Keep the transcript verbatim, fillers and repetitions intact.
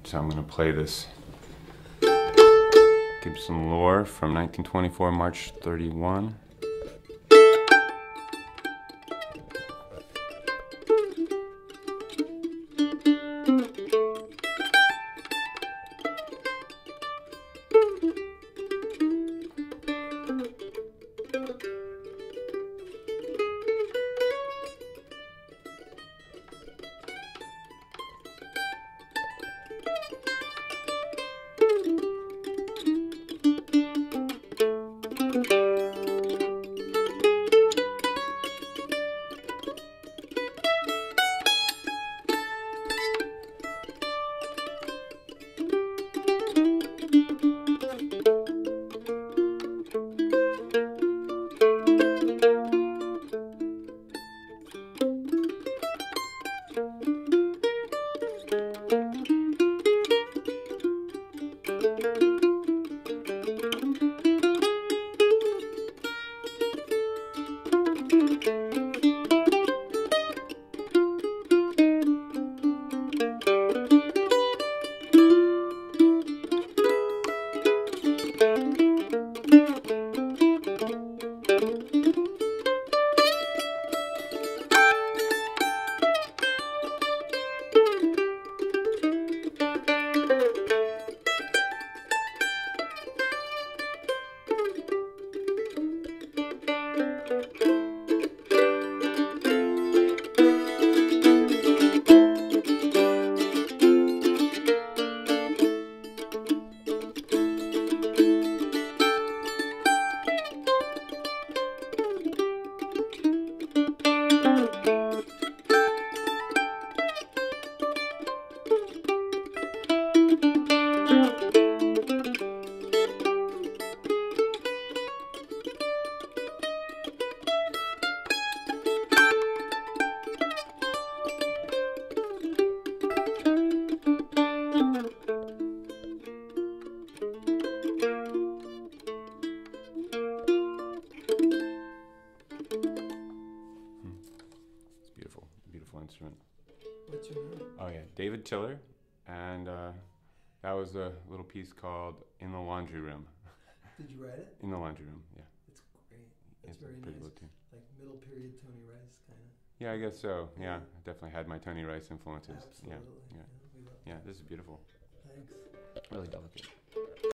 So I'm going to play this Gibson Loar from nineteen twenty-four, March thirty-first. Instrument. What's your name? Oh yeah, David Tiller, and uh, that was a little piece called "In the Laundry Room." Did you write it? In the Laundry Room, yeah. It's great. It's, it's very pretty nice. tune. Like middle period Tony Rice kind of. Yeah, I guess so. Yeah, I definitely had my Tony Rice influences. Absolutely. Yeah, yeah, yeah. We love yeah. This is beautiful. Thanks. Really delicate.